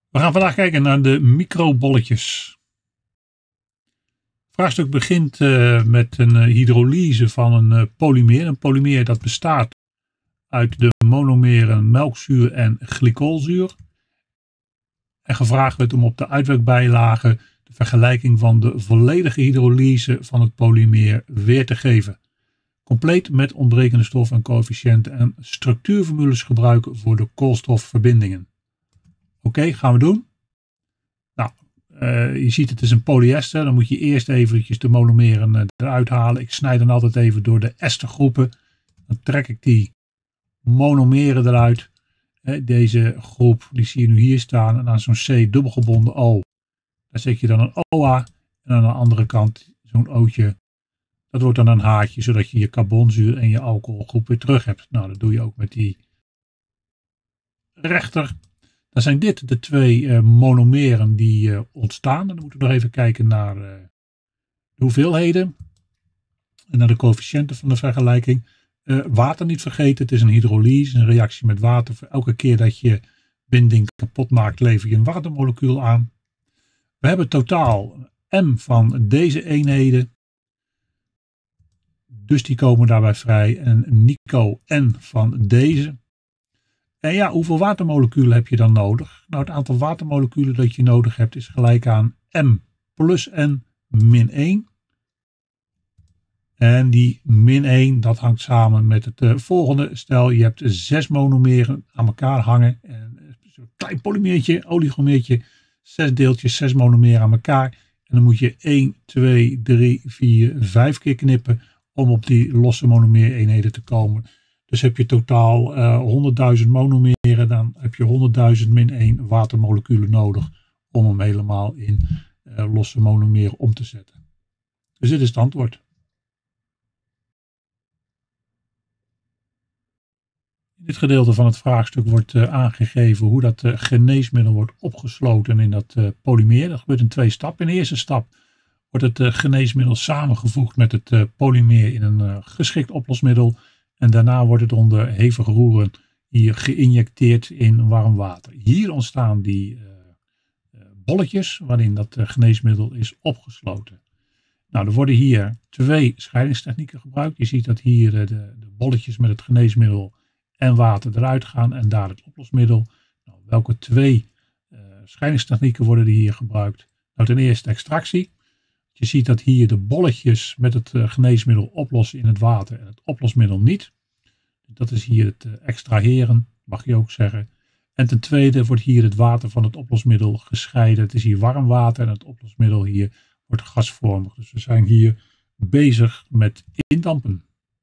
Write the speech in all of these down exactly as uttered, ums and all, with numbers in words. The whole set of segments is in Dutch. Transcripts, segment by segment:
We gaan vandaag kijken naar de microbolletjes. Het vraagstuk begint uh, met een uh, hydrolyse van een uh, polymeer. Een polymeer dat bestaat uit de monomeren melkzuur en glycolzuur. En gevraagd werd om op de uitwerkbijlage de vergelijking van de volledige hydrolyse van het polymeer weer te geven. Compleet met ontbrekende stoffen en coëfficiënten en structuurformules gebruiken voor de koolstofverbindingen. Oké, okay, gaan we doen. Nou, uh, je ziet het is een polyester. Dan moet je eerst eventjes de monomeren uh, eruit halen. Ik snijd dan altijd even door de estergroepen. Dan trek ik die monomeren eruit. Uh, deze groep, die zie je nu hier staan. En aan zo'n C dubbelgebonden O. Daar zet je dan een O A. En aan de andere kant zo'n O'tje. Dat wordt dan een haartje, zodat je je carbonzuur en je alcoholgroep weer terug hebt. Nou, dat doe je ook met die rechter. Dan zijn dit de twee uh, monomeren die uh, ontstaan. En dan moeten we nog even kijken naar uh, de hoeveelheden. En naar de coëfficiënten van de vergelijking. Uh, water niet vergeten. Het is een hydrolyse, een reactie met water. Voor elke keer dat je binding kapot maakt, lever je een watermolecuul aan. We hebben totaal M van deze eenheden. Dus die komen daarbij vrij. En Nico N van deze. En ja, hoeveel watermoleculen heb je dan nodig? Nou, het aantal watermoleculen dat je nodig hebt is gelijk aan M plus N min één. En die min één, dat hangt samen met het uh, volgende. Stel, je hebt zes monomeren aan elkaar hangen. En zo'n klein polymeertje, oligomeertje. Zes deeltjes, zes monomeren aan elkaar. En dan moet je één, twee, drie, vier, vijf keer knippen om op die losse monomeereenheden te komen. Dus heb je totaal uh, honderdduizend monomeren, dan heb je honderdduizend min één watermoleculen nodig om hem helemaal in uh, losse monomeren om te zetten. Dus dit is het antwoord. In dit gedeelte van het vraagstuk wordt uh, aangegeven hoe dat uh, geneesmiddel wordt opgesloten in dat uh, polymeer. Dat gebeurt in twee stappen. In de eerste stap wordt het uh, geneesmiddel samengevoegd met het uh, polymeer in een uh, geschikt oplosmiddel. En daarna wordt het onder hevig roeren hier geïnjecteerd in warm water. Hier ontstaan die uh, uh, bolletjes waarin dat uh, geneesmiddel is opgesloten. Nou, er worden hier twee scheidingstechnieken gebruikt. Je ziet dat hier uh, de, de bolletjes met het geneesmiddel en water eruit gaan en daar het oplosmiddel. Nou, welke twee uh, scheidingstechnieken worden er hier gebruikt? Nou, ten eerste extractie. Je ziet dat hier de bolletjes met het uh, geneesmiddel oplossen in het water en het oplosmiddel niet. Dat is hier het uh, extraheren, mag je ook zeggen. En ten tweede wordt hier het water van het oplosmiddel gescheiden. Het is hier warm water en het oplosmiddel hier wordt gasvormig. Dus we zijn hier bezig met indampen.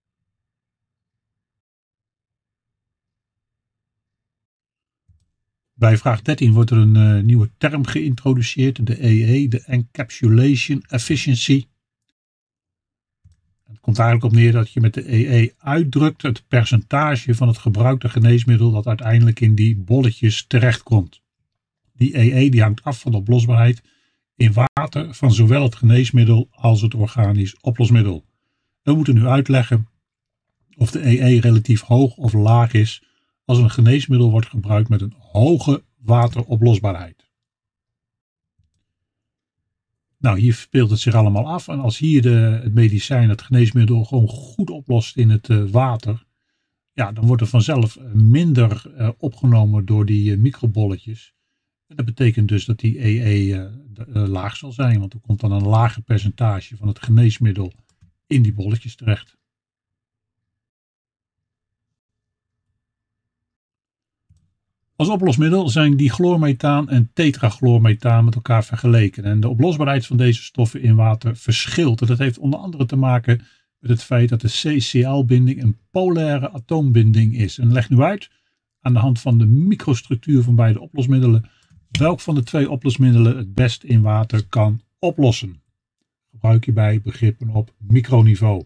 Bij vraag dertien wordt er een uh, nieuwe term geïntroduceerd, de E E, de Encapsulation Efficiency. Het komt eigenlijk op neer dat je met de E E uitdrukt het percentage van het gebruikte geneesmiddel dat uiteindelijk in die bolletjes terechtkomt. Die E E die hangt af van de oplosbaarheid in water van zowel het geneesmiddel als het organisch oplosmiddel. We moeten nu uitleggen of de E E relatief hoog of laag is als een geneesmiddel wordt gebruikt met een hoge wateroplosbaarheid. Nou, hier speelt het zich allemaal af. En als hier de, het medicijn, het geneesmiddel gewoon goed oplost in het uh, water, ja, dan wordt er vanzelf minder uh, opgenomen door die uh, microbolletjes. En dat betekent dus dat die E E uh, de, uh, laag zal zijn, want er komt dan een lager percentage van het geneesmiddel in die bolletjes terecht. Als oplosmiddel zijn dichlormethaan en tetrachloormethaan met elkaar vergeleken. En de oplosbaarheid van deze stoffen in water verschilt. En dat heeft onder andere te maken met het feit dat de C C L-binding een polaire atoombinding is. En leg nu uit aan de hand van de microstructuur van beide oplosmiddelen welk van de twee oplosmiddelen het best in water kan oplossen. Gebruik je bij begrippen op microniveau.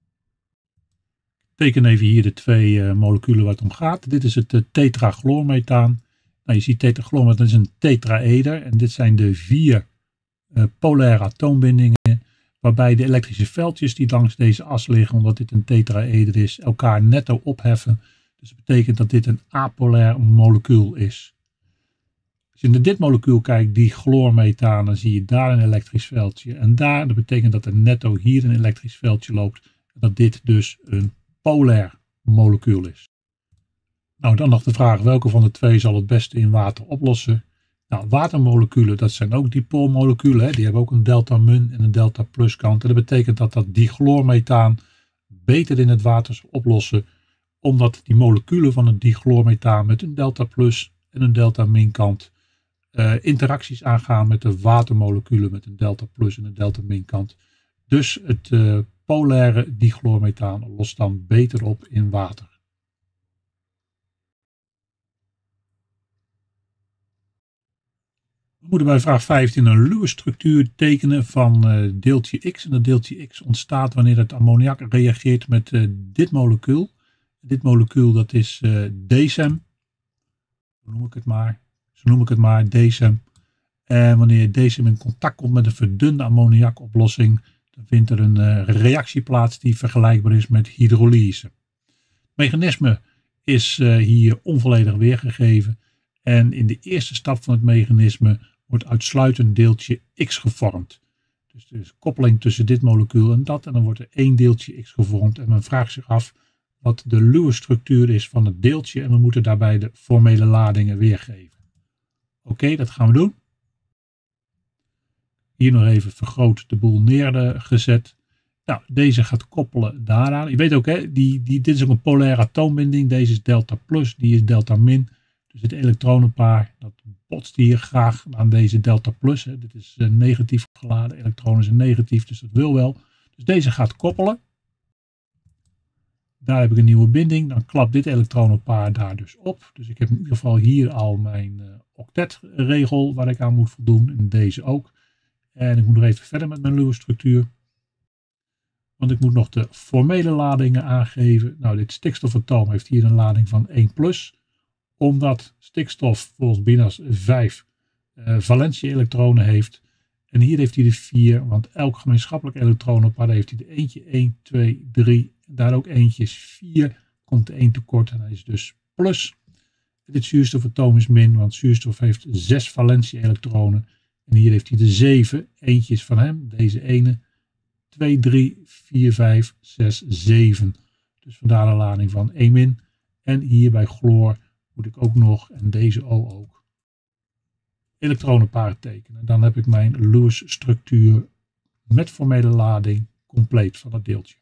Teken even hier de twee uh, moleculen waar het om gaat. Dit is het uh, tetrachloormethaan. Nou, je ziet tetrachloormethaan, dat is een tetraeder. En dit zijn de vier uh, polaire atoombindingen. Waarbij de elektrische veldjes die langs deze as liggen, omdat dit een tetraeder is, elkaar netto opheffen. Dus dat betekent dat dit een apolair molecuul is. Als je naar dit molecuul kijkt, die chloormethaan, dan zie je daar een elektrisch veldje. En daar, dat betekent dat er netto hier een elektrisch veldje loopt. En dat dit dus een polair molecuul is. Nou, dan nog de vraag, welke van de twee zal het beste in water oplossen? Nou, watermoleculen, dat zijn ook dipoolmoleculen. Hè? Die hebben ook een delta-min en een delta-plus kant. En dat betekent dat dat dichloormethaan beter in het water zal oplossen. Omdat die moleculen van het dichloormethaan met een delta-plus en een delta-min kant uh, interacties aangaan met de watermoleculen met een delta-plus en een delta-min kant. Dus het uh, polaire dichloormethaan lost dan beter op in water. We moeten bij vraag vijftien een Lewis structuur tekenen van uh, deeltje X. En dat deeltje X ontstaat wanneer het ammoniak reageert met uh, dit molecuul. Dit molecuul dat is uh, decem. Zo noem ik het maar. Zo noem ik het maar, decem. En wanneer decem in contact komt met een verdunde ammoniakoplossing, dan vindt er een uh, reactie plaats die vergelijkbaar is met hydrolyse. Het mechanisme is uh, hier onvolledig weergegeven. En in de eerste stap van het mechanisme wordt uitsluitend deeltje X gevormd. Dus er is koppeling tussen dit molecuul en dat. En dan wordt er één deeltje X gevormd. En men vraagt zich af wat de Lewis structuur is van het deeltje. En we moeten daarbij de formele ladingen weergeven. Oké, okay, dat gaan we doen. Hier nog even vergroot de boel neergezet. Nou, deze gaat koppelen daaraan. Je weet ook, hè, die, die, dit is ook een polaire atoombinding. Deze is delta plus, die is delta min. Dus het elektronenpaar dat botst hier graag aan deze delta plus. Hè. Dit is uh, negatief geladen, elektronen zijn negatief, dus dat wil wel. Dus deze gaat koppelen. Daar heb ik een nieuwe binding. Dan klapt dit elektronenpaar daar dus op. Dus ik heb in ieder geval hier al mijn uh, octetregel waar ik aan moet voldoen. En deze ook. En ik moet nog even verder met mijn Lewis structuur. Want ik moet nog de formele ladingen aangeven. Nou, dit stikstofatoom heeft hier een lading van één plus. Omdat stikstof volgens Binas vijf uh, valentie-elektronen heeft. En hier heeft hij de vier, want elk gemeenschappelijk elektronenpaar heeft hij er eentje, één, twee, drie. Daar ook eentje is vier. Komt er één tekort en hij is dus plus. En dit zuurstofatoom is min, want zuurstof heeft zes valentie-elektronen. En hier heeft hij de zeven. Eentje is van hem, deze ene. twee, drie, vier, vijf, zes, zeven. Dus vandaar een lading van één min. En hier bij chloor moet ik ook nog, en deze O ook, elektronenparen tekenen. Dan heb ik mijn Lewis structuur met formele lading compleet van het deeltje.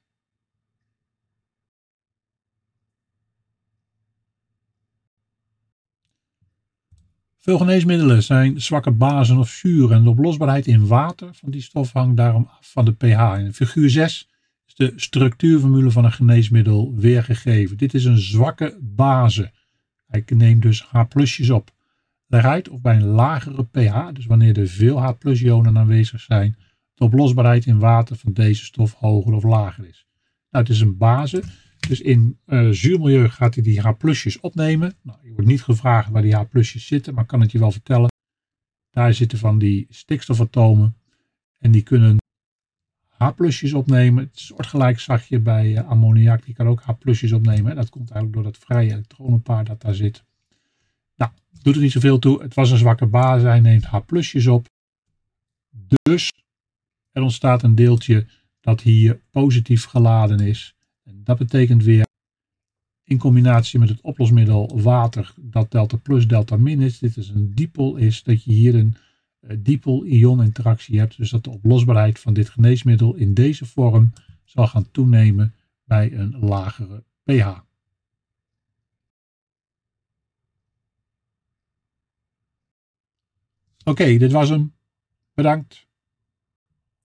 Veel geneesmiddelen zijn zwakke bazen of zuren en de oplosbaarheid in water van die stof hangt daarom af van de pH. In figuur zes is de structuurformule van een geneesmiddel weergegeven. Dit is een zwakke base. Hij neemt dus H plusjes op. Leg uit of bij een lagere pH, dus wanneer er veel H plus ionen aanwezig zijn, de oplosbaarheid in water van deze stof hoger of lager is. Nou, het is een base, dus in uh, zuurmilieu gaat hij die H plusjes opnemen. Nou, je wordt niet gevraagd waar die H plusjes zitten, maar ik kan het je wel vertellen. Daar zitten van die stikstofatomen en die kunnen H plusjes opnemen. Het soortgelijk zag je bij uh, ammoniak, die kan ook H plusjes opnemen. Dat komt eigenlijk door dat vrije elektronenpaar dat daar zit. Nou, doet er niet zoveel toe. Het was een zwakke base, hij neemt H plusjes op. Dus er ontstaat een deeltje dat hier positief geladen is. En dat betekent weer in combinatie met het oplosmiddel water dat delta plus delta min is. Dit is een dipool is dat je hier een uh, dipool-ion interactie hebt. Dus dat de oplosbaarheid van dit geneesmiddel in deze vorm zal gaan toenemen bij een lagere pH. Oké, okay, dit was hem. Bedankt.